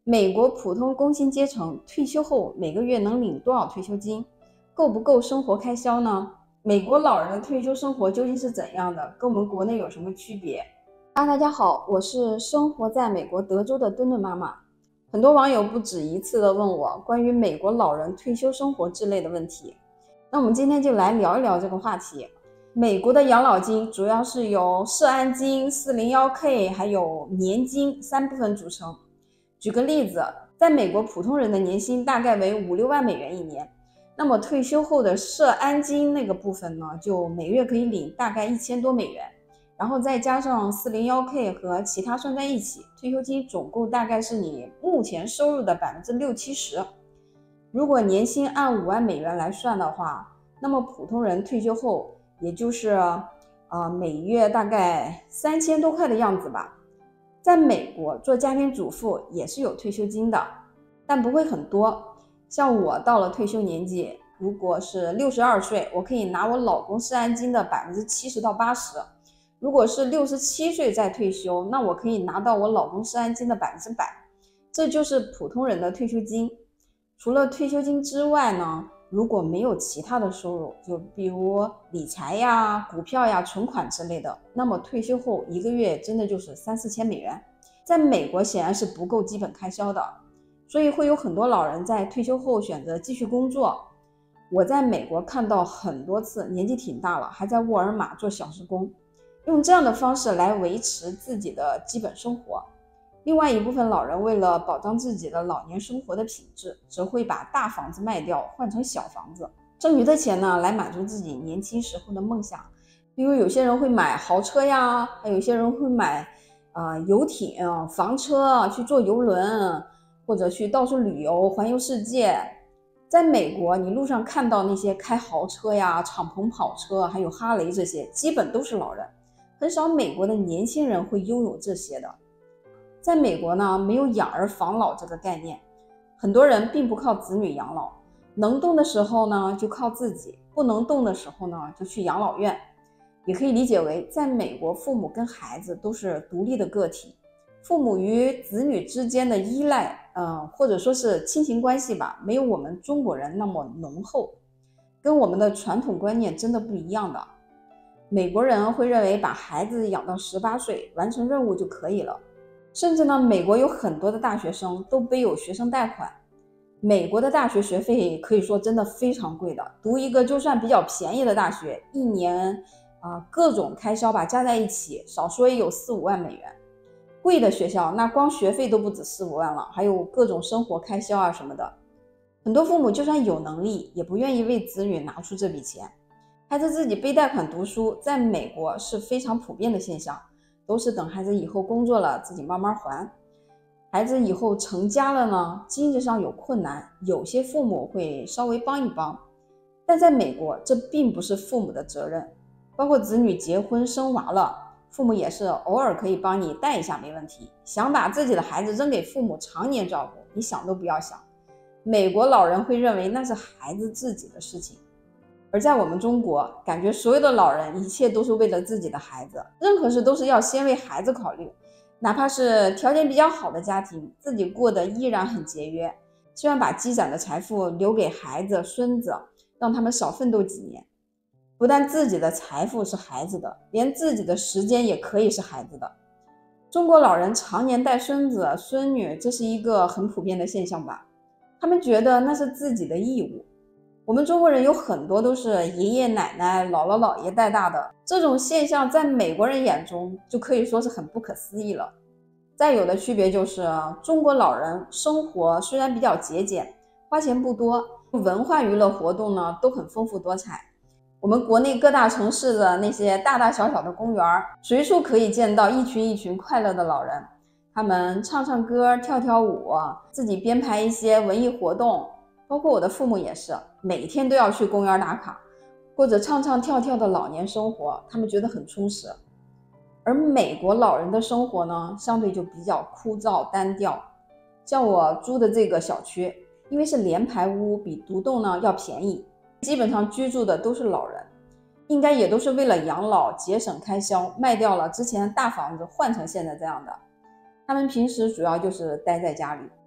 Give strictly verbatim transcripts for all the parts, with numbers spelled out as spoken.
美国普通工薪阶层退休后每个月能领多少退休金？够不够生活开销呢？美国老人的退休生活究竟是怎样的？跟我们国内有什么区别？啊，大家好，我是生活在美国德州的墩墩妈妈。很多网友不止一次的问我关于美国老人退休生活之类的问题，那我们今天就来聊一聊这个话题。美国的养老金主要是由社安金、四零一 K 还有年金三部分组成。举个例子，在美国普通人的年薪大概为五六万美元一年，那么退休后的社安金那个部分呢，就每月可以领大概一千多美元，然后再加上 四零一 K 和其他算在一起，退休金总共大概是你目前收入的百分之六七十。如果年薪按五万美元来算的话，那么普通人退休后也就是呃每月大概三千多块的样子吧。在美国做家庭主妇也是有退休金的，但不会很多。像我到了退休年纪，如果是六十二岁，我可以拿我老公社安金的百分之七十到八十；如果是六十七岁再退休，那我可以拿到我老公社安金的百分之百。这就是普通人的退休金。除了退休金之外呢，如果没有其他的收入，就比如理财呀、股票呀、存款之类的，那么退休后一个月真的就是三四千美元，在美国显然是不够基本开销的，所以会有很多老人在退休后选择继续工作。我在美国看到很多次，年纪挺大了，还在沃尔玛做小时工，用这样的方式来维持自己的基本生活。另外一部分老人为了保障自己的老年生活的品质，则会把大房子卖掉，换成小房子，剩余的钱呢，来满足自己年轻时候的梦想。比如有些人会买豪车呀，还有些人会买呃游艇、房车，去坐游轮，或者去到处旅游，环游世界。在美国，你路上看到那些开豪车呀、敞篷跑车，还有哈雷，这些基本都是老人，很少美国的年轻人会拥有这些的。在美国呢，没有养儿防老这个概念，很多人并不靠子女养老，能动的时候呢就靠自己，不能动的时候呢就去养老院。也可以理解为，在美国父母跟孩子都是独立的个体，父母与子女之间的依赖，呃，或者说是亲情关系吧，没有我们中国人那么浓厚，跟我们的传统观念真的不一样的。美国人会认为把孩子养到十八岁，完成任务就可以了。甚至呢，美国有很多的大学生都背有学生贷款。美国的大学学费可以说真的非常贵的，读一个就算比较便宜的大学，一年啊、呃、各种开销吧加在一起，少说也有四五万美元。贵的学校那光学费都不止四五万了，还有各种生活开销啊什么的。很多父母就算有能力，也不愿意为子女拿出这笔钱，孩子自己背贷款读书，在美国是非常普遍的现象。都是等孩子以后工作了自己慢慢还。孩子以后成家了呢，经济上有困难，有些父母会稍微帮一帮，但在美国这并不是父母的责任。包括子女结婚生娃了，父母也是偶尔可以帮你带一下没问题，想把自己的孩子扔给父母常年照顾，你想都不要想。美国老人会认为那是孩子自己的事情。而在我们中国，感觉所有的老人一切都是为了自己的孩子，任何事都是要先为孩子考虑，哪怕是条件比较好的家庭，自己过得依然很节约，希望把积攒的财富留给孩子孙子，让他们少奋斗几年。不但自己的财富是孩子的，连自己的时间也可以是孩子的。中国老人常年带孙子孙女，这是一个很普遍的现象吧，他们觉得那是自己的义务。我们中国人有很多都是爷爷奶奶姥姥姥爷带大的，这种现象在美国人眼中就可以说是很不可思议了。再有的区别就是中国老人生活虽然比较节俭，花钱不多，文化娱乐活动呢都很丰富多彩。我们国内各大城市的那些大大小小的公园，随处可以见到一群一群快乐的老人，他们唱唱歌跳跳舞，自己编排一些文艺活动。包括我的父母也是，每天都要去公园打卡，过着唱唱跳跳的老年生活，他们觉得很充实。而美国老人的生活呢，相对就比较枯燥单调。像我租的这个小区，因为是联排屋，比独栋呢要便宜，基本上居住的都是老人，应该也都是为了养老节省开销，卖掉了之前的大房子换成现在这样的。他们平时主要就是待在家里。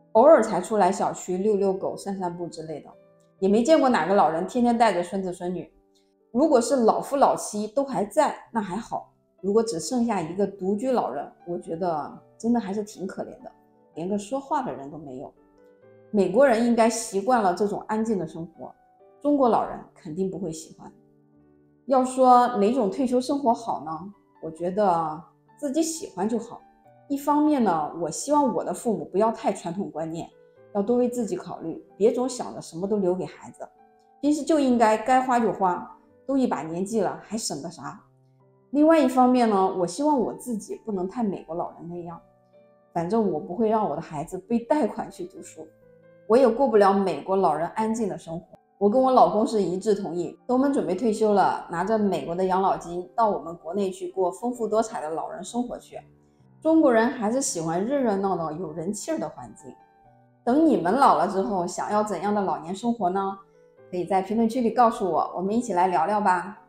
偶尔才出来小区遛遛狗、散散步之类的，也没见过哪个老人天天带着孙子孙女。如果是老夫老妻都还在，那还好；如果只剩下一个独居老人，我觉得真的还是挺可怜的，连个说话的人都没有。美国人应该习惯了这种安静的生活，中国老人肯定不会喜欢。要说哪种退休生活好呢？我觉得自己喜欢就好。一方面呢，我希望我的父母不要太传统观念，要多为自己考虑，别总想着什么都留给孩子，平时就应该该花就花，都一把年纪了还省个啥。另外一方面呢，我希望我自己不能太美国老人那样，反正我不会让我的孩子背贷款去读书，我也过不了美国老人安静的生活。我跟我老公是一致同意，等我们准备退休了，拿着美国的养老金到我们国内去过丰富多彩的老人生活去。中国人还是喜欢热热闹闹有人气儿的环境。等你们老了之后，想要怎样的老年生活呢？可以在评论区里告诉我，我们一起来聊聊吧。